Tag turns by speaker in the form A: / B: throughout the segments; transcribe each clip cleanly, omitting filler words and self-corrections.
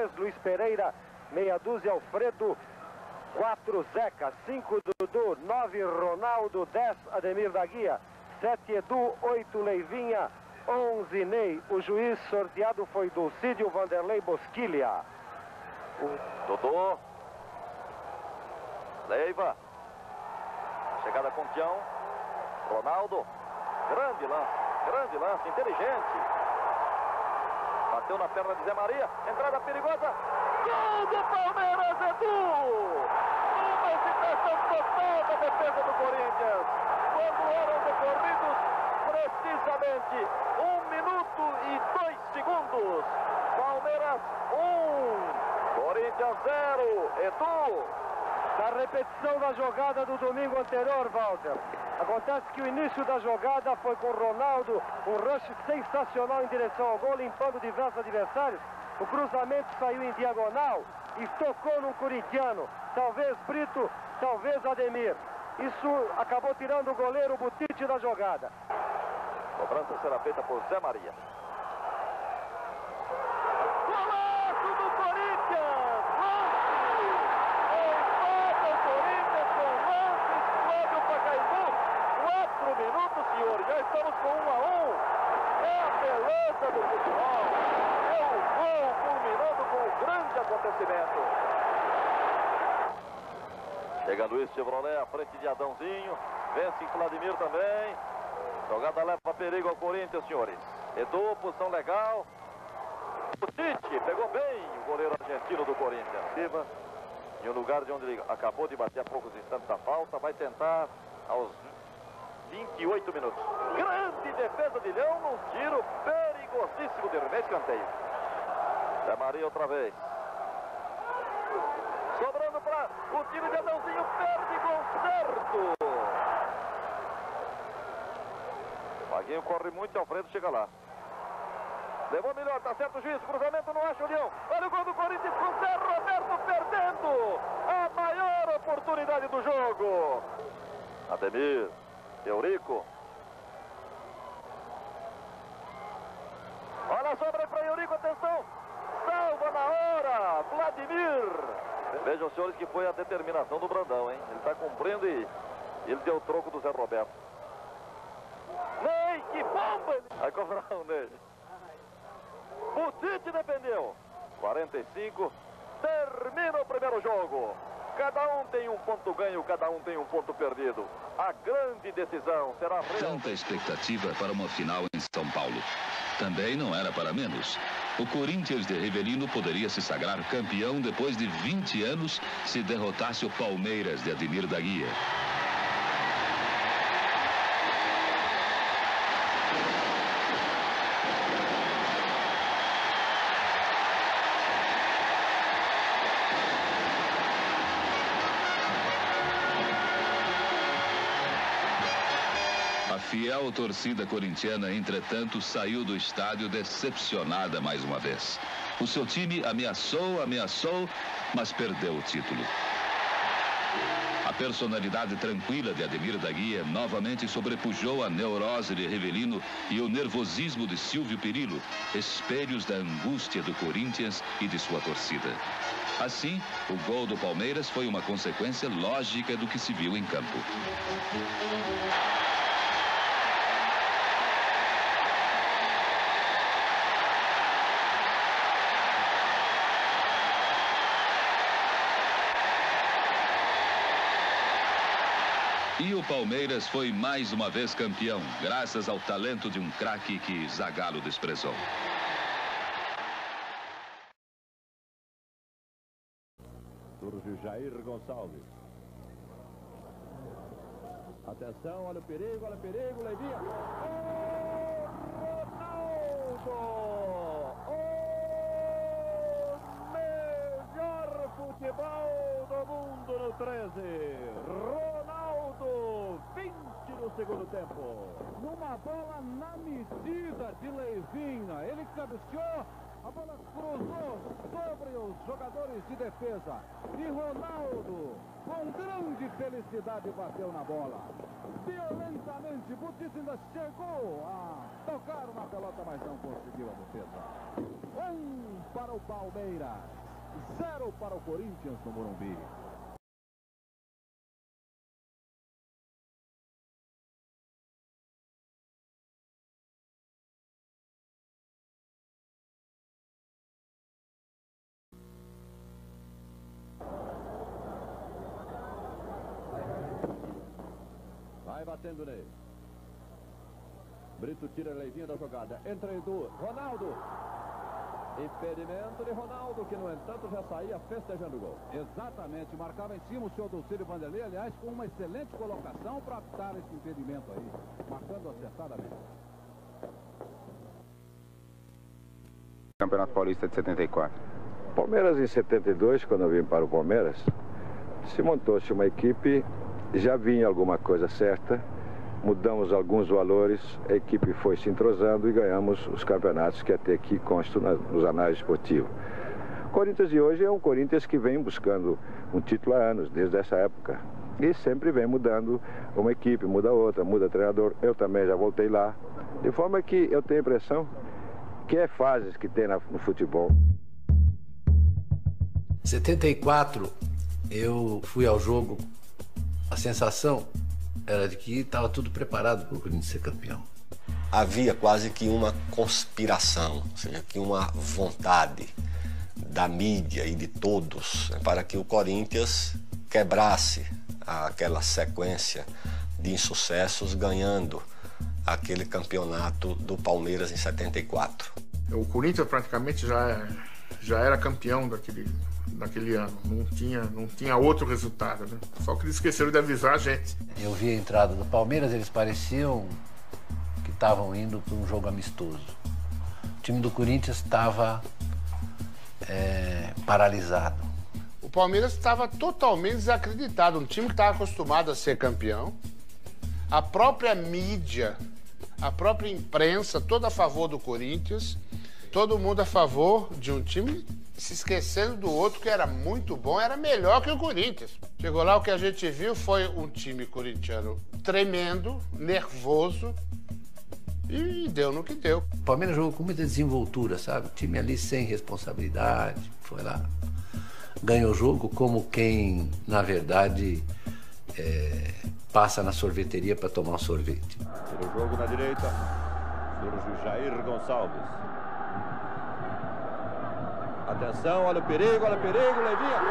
A: 3 Luiz Pereira, meia dúzia Alfredo, 4 Zeca, 5 Dudu, 9 Ronaldo, 10 Ademir da Guia, 7 Edu, 8 Leivinha, 11 Ney. O juiz sorteado foi Dulcídio Vanderlei Bosquilha.
B: Dodô, Leiva, chegada com Tião, Ronaldo, grande lance, inteligente. Bateu na perna de Zé Maria, entrada perigosa, gol do Palmeiras, Edu! Uma excitação total da defesa do Corinthians, quando eram decorridos precisamente 1 minuto e 2 segundos. Palmeiras 1, Corinthians 0, Edu.
A: Na repetição da jogada do domingo anterior, Walter, acontece que o início da jogada foi com Ronaldo, um rush sensacional em direção ao gol, limpando diversos adversários. O cruzamento saiu em diagonal e tocou num corintiano, talvez Brito, talvez Ademir. Isso acabou tirando o goleiro Butite da jogada.
B: Cobrança será feita por Zé Maria. Golaço do Corinthians! Empata o Corinthians com lance, explode o Pacaembu. 4 minutos, senhores, já estamos com 1-1. É a beleza do futebol. É o gol culminando com um grande acontecimento. Chega Luiz Chevrolet à frente de Adãozinho. Vence Vladimir também. Jogada leva perigo ao Corinthians, senhores. Edu, posição legal. O Tite pegou bem o goleiro argentino do Corinthians. Em um lugar de onde ele acabou de bater há poucos instantes a falta. Vai tentar aos 28 minutos. Grande defesa de Leão num tiro perigosíssimo de remate, escanteio. Zé Maria outra vez. Sobrando para o time de Adãozinho. Perde gol certo. Maguinho corre muito, Alfredo chega lá. Levou melhor, tá certo o juiz. Cruzamento não acha o Leão. Olha o gol do Corinthians com Zé Roberto perdendo a maior oportunidade do jogo. Ademir, Eurico. Olha a sobra para Eurico, atenção. Salva na hora, Vladimir. Vejam, senhores, que foi a determinação do Brandão, hein? Ele está cumprindo e ele deu o troco do Zé Roberto. Ney, que bomba! Vai cobrar o Ney. O Tite defendeu. 45. Termina o primeiro jogo. Cada um tem um ponto ganho, cada um tem um ponto perdido. A grande decisão será real.
C: Tanta expectativa para uma final em São Paulo. Também não era para menos. O Corinthians de Rivelino poderia se sagrar campeão depois de 20 anos se derrotasse o Palmeiras de Ademir da Guia. A fiel torcida corintiana, entretanto, saiu do estádio decepcionada mais uma vez. O seu time ameaçou, mas perdeu o título. A personalidade tranquila de Ademir da Guia novamente sobrepujou a neurose de Rivelino e o nervosismo de Silvio Perillo, espelhos da angústia do Corinthians e de sua torcida. Assim, o gol do Palmeiras foi uma consequência lógica do que se viu em campo. E o Palmeiras foi mais uma vez campeão, graças ao talento de um craque que Zagallo desprezou.
D: Surge Jair Gonçalves. Atenção, olha o perigo, Leivinha. Ronaldo! O melhor futebol do mundo no 13. Ronaldo, 20 no segundo tempo. Numa bola na medida de Leivinha. Ele cabeceou. A bola cruzou sobre os jogadores de defesa. E Ronaldo, com grande felicidade, bateu na bola. Violentamente, Butite ainda chegou a tocar uma pelota, mas não conseguiu a defesa. 1 para o Palmeiras. 0 para o Corinthians no Morumbi. Vai batendo nele. Brito tira a Leivinha da jogada. Entra Edu. Ronaldo. Impedimento de Ronaldo, que no entanto já saía festejando o gol. Exatamente. Marcava em cima o senhor Dulcílio Vanderlei, aliás, com uma excelente colocação para dar esse impedimento aí. Marcando acertadamente.
E: Campeonato Paulista de 74.
A: Palmeiras em 72, quando eu vim para o Palmeiras, se montou-se uma equipe, já vinha alguma coisa certa, mudamos alguns valores, a equipe foi se entrosando e ganhamos os campeonatos que até aqui constam nos anais esportivos. O Corinthians de hoje é um Corinthians que vem buscando um título há anos, desde essa época. E sempre vem mudando uma equipe, muda outra, muda treinador. Eu também já voltei lá. De forma que eu tenho a impressão que é fases que tem no futebol.
F: 74, eu fui ao jogo, a sensação era de que estava tudo preparado para o Corinthians ser campeão.
G: Havia quase que uma conspiração, ou seja, que uma vontade da mídia e de todos para que o Corinthians quebrasse aquela sequência de insucessos, ganhando aquele campeonato do Palmeiras em 74.
H: O Corinthians praticamente já era campeão daquele ano, não tinha outro resultado, né? Só que eles esqueceram de avisar a gente.
F: Eu vi a entrada do Palmeiras, eles pareciam que estavam indo para um jogo amistoso. O time do Corinthians estava paralisado.
H: O Palmeiras estava totalmente desacreditado, um time que estava acostumado a ser campeão. A própria mídia, a própria imprensa, toda a favor do Corinthians, todo mundo a favor de um time, se esquecendo do outro que era muito bom, era melhor que o Corinthians. Chegou lá, o que a gente viu foi um time corintiano tremendo, nervoso, e deu no que deu.
F: O Palmeiras jogou com muita desenvoltura, sabe? O time ali sem responsabilidade, foi lá, ganhou o jogo como quem, na verdade, passa na sorveteria para tomar um sorvete.
I: Tira o jogo na direita, surge o Jair Gonçalves. Atenção, olha o perigo, Leivinha.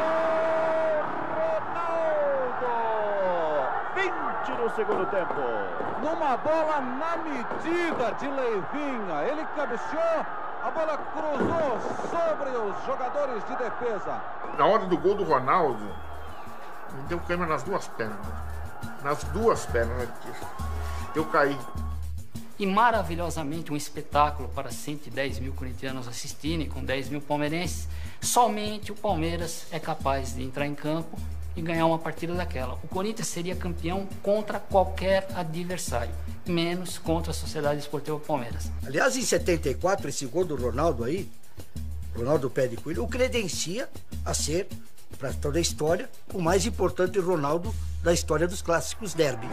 I: Ronaldo! 20 no segundo tempo.
D: Numa bola na medida de Leivinha. Ele cabeceou, a bola cruzou sobre os jogadores de defesa.
H: Na hora do gol do Ronaldo, me deu câimbra nas duas pernas. Nas duas pernas. Eu caí.
J: E maravilhosamente um espetáculo para 110 mil corintianos assistirem, com 10 mil palmeirenses. Somente o Palmeiras é capaz de entrar em campo e ganhar uma partida daquela. O Corinthians seria campeão contra qualquer adversário, menos contra a Sociedade Esportiva Palmeiras.
K: Aliás, em 74, esse gol do Ronaldo aí, Ronaldo Pé de Coelho, o credencia a ser, para toda a história, o mais importante Ronaldo da história dos clássicos derby.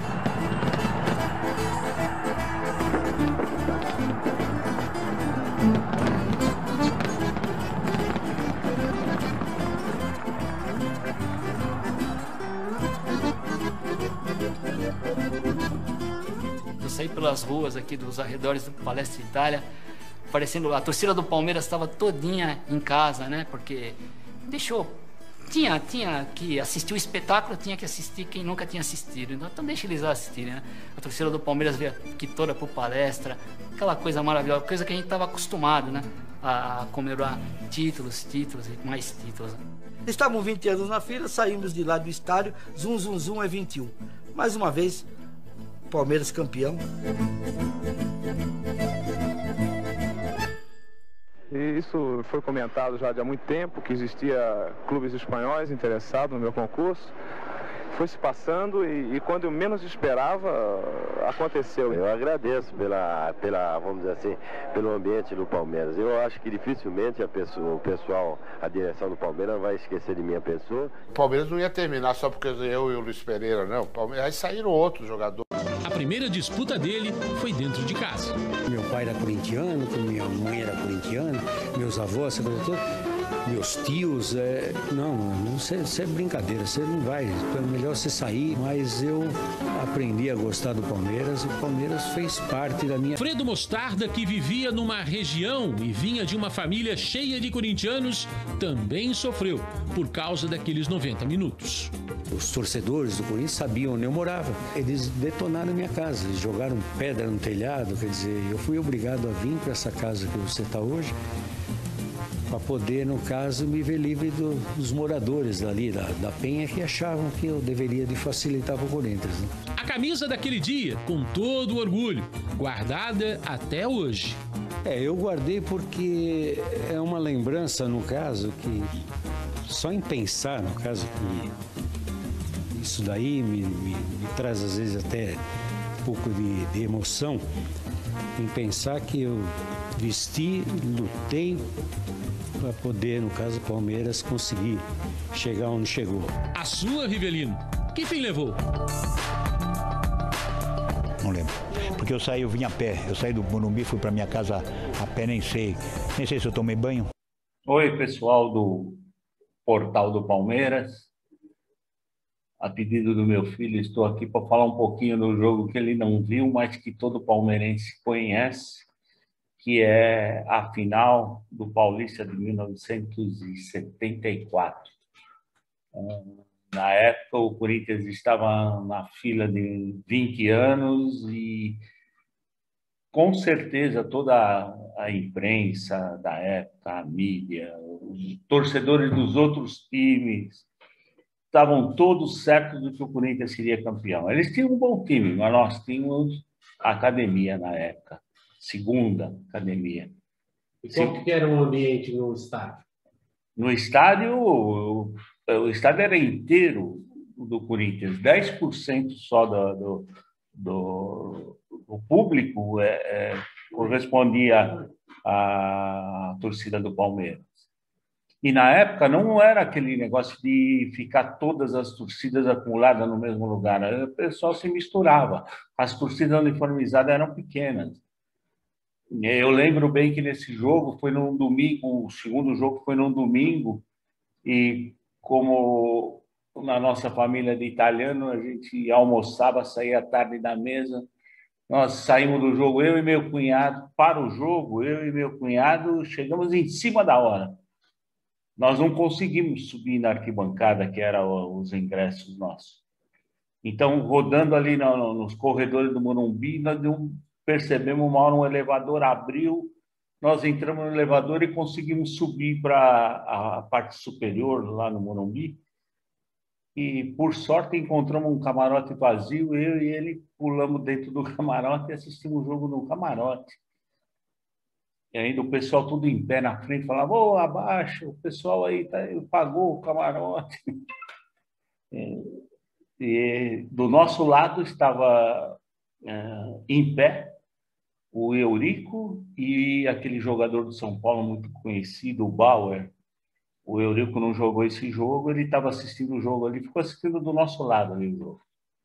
J: Eu saí pelas ruas aqui dos arredores do Palestra Itália, parecendo a torcida do Palmeiras estava todinha em casa, né? Porque tinha que assistir o espetáculo, tinha que assistir quem nunca tinha assistido. Então deixa eles assistirem, né? A torcida do Palmeiras veio aqui toda pro Palestra, aquela coisa maravilhosa, coisa que a gente estava acostumado, né? A comemorar títulos e mais títulos.
K: Estavam 20 anos na fila, saímos de lá do estádio, zum, zum, zum, é 21. Mais uma vez, Palmeiras campeão.
E: E isso foi comentado já há muito tempo, que existia clubes espanhóis interessados no meu concurso. Foi se passando e quando eu menos esperava, aconteceu.
L: Eu agradeço vamos dizer assim, pelo ambiente do Palmeiras. Eu acho que dificilmente o pessoal, a direção do Palmeiras vai esquecer de minha pessoa.
H: O Palmeiras não ia terminar só porque eu e o Luiz Pereira, não. Aí saíram outros jogadores.
M: A primeira disputa dele foi dentro de casa.
N: Meu pai era corintiano, minha mãe era corintiana, meus avós, meus tios, não, isso é brincadeira, você não vai, é melhor você sair, mas eu aprendi a gostar do Palmeiras, o Palmeiras fez parte da minha...
M: Fredo Mostarda, que vivia numa região e vinha de uma família cheia de corintianos, também sofreu por causa daqueles 90 minutos.
N: Os torcedores do Corinthians sabiam onde eu morava, eles detonaram minha casa, eles jogaram pedra no telhado, quer dizer, eu fui obrigado a vir para essa casa que você está hoje, para poder, no caso, me ver livre dos moradores dali, da Penha, que achavam que eu deveria de facilitar para o Corinthians. Né?
M: A camisa daquele dia, com todo o orgulho, guardada até hoje.
N: Eu guardei porque é uma lembrança, no caso, que só em pensar, no caso, que isso daí me traz, às vezes, até um pouco de emoção, em pensar que eu vesti, lutei, para poder, no caso do Palmeiras, conseguir chegar onde chegou.
M: A sua, Rivelino, que fim levou?
O: Não lembro. Porque eu vim a pé. Eu saí do Morumbi, fui para minha casa a pé, nem sei se eu tomei banho.
P: Oi, pessoal do Portal do Palmeiras. A pedido do meu filho, estou aqui para falar um pouquinho do jogo que ele não viu, mas que todo palmeirense conhece, que é a final do Paulista de 1974. Na época, o Corinthians estava na fila de 20 anos e, com certeza, toda a imprensa da época, a mídia, os torcedores dos outros times, estavam todos certos de que o Corinthians seria campeão. Eles tinham um bom time, mas nós tínhamos a academia na época. Segunda academia.
Q: E como que era o ambiente no estádio?
P: No estádio, o estádio era inteiro do Corinthians. 10% só do público correspondia à torcida do Palmeiras. E na época não era aquele negócio de ficar todas as torcidas acumuladas no mesmo lugar. O pessoal se misturava. As torcidas uniformizadas eram pequenas. Eu lembro bem que nesse jogo foi num domingo, o segundo jogo foi num domingo, e como na nossa família de italiano, a gente almoçava, saía à tarde da mesa, nós saímos do jogo, eu e meu cunhado, para o jogo, eu e meu cunhado chegamos em cima da hora. Nós não conseguimos subir na arquibancada, que eram os ingressos nossos. Então, rodando ali nos corredores do Morumbi, nós percebemos uma hora um elevador abriu, nós entramos no elevador e conseguimos subir para a parte superior, lá no Morumbi, e, por sorte, encontramos um camarote vazio, eu e ele pulamos dentro do camarote e assistimos o jogo no camarote. E ainda o pessoal tudo em pé na frente, falava, ô, abaixa, o pessoal aí pagou o camarote. E do nosso lado estava em pé o Eurico e aquele jogador do São Paulo muito conhecido, o Bauer. O Eurico não jogou esse jogo, ele estava assistindo o jogo ali, ficou assistindo do nosso lado ali o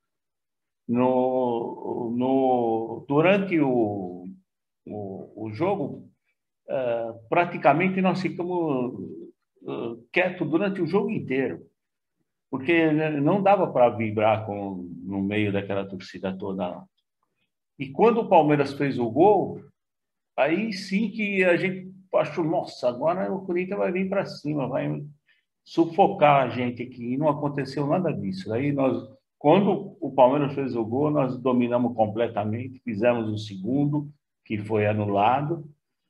P: jogo. Durante o jogo, praticamente nós ficamos quietos durante o jogo inteiro, porque não dava para vibrar no meio daquela torcida toda. E quando o Palmeiras fez o gol, aí sim que a gente achou, nossa, agora o Corinthians vai vir para cima, vai sufocar a gente aqui. E não aconteceu nada disso. Aí quando o Palmeiras fez o gol, nós dominamos completamente, fizemos o segundo, que foi anulado,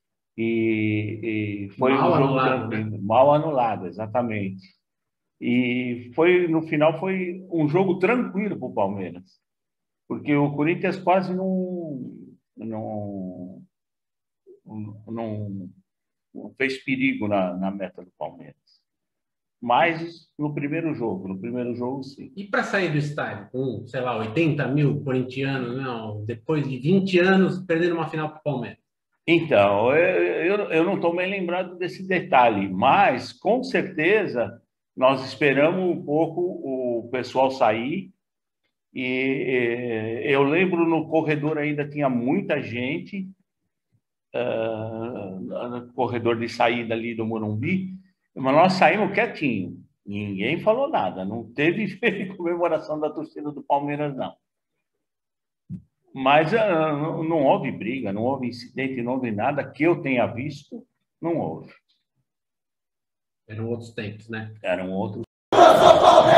P: e foi um jogo tranquilo, mal anulado, exatamente. E no final foi um jogo tranquilo para o Palmeiras, porque o Corinthians quase não fez perigo na meta do Palmeiras. Mas no primeiro jogo sim.
Q: E para sair do estádio com, sei lá, 80 mil corintianos, não, depois de 20 anos perdendo uma final para o Palmeiras?
P: Então, eu não estou bem lembrado desse detalhe, mas com certeza nós esperamos um pouco o pessoal sair. E eu lembro no corredor ainda tinha muita gente, no corredor de saída ali do Morumbi. Mas nós saímos quietinho. Ninguém falou nada. Não teve comemoração da torcida do Palmeiras, não. Mas não houve briga, não houve incidente, não houve nada que eu tenha visto, não houve.
Q: Eram outros tempos, né?
P: Eram outros.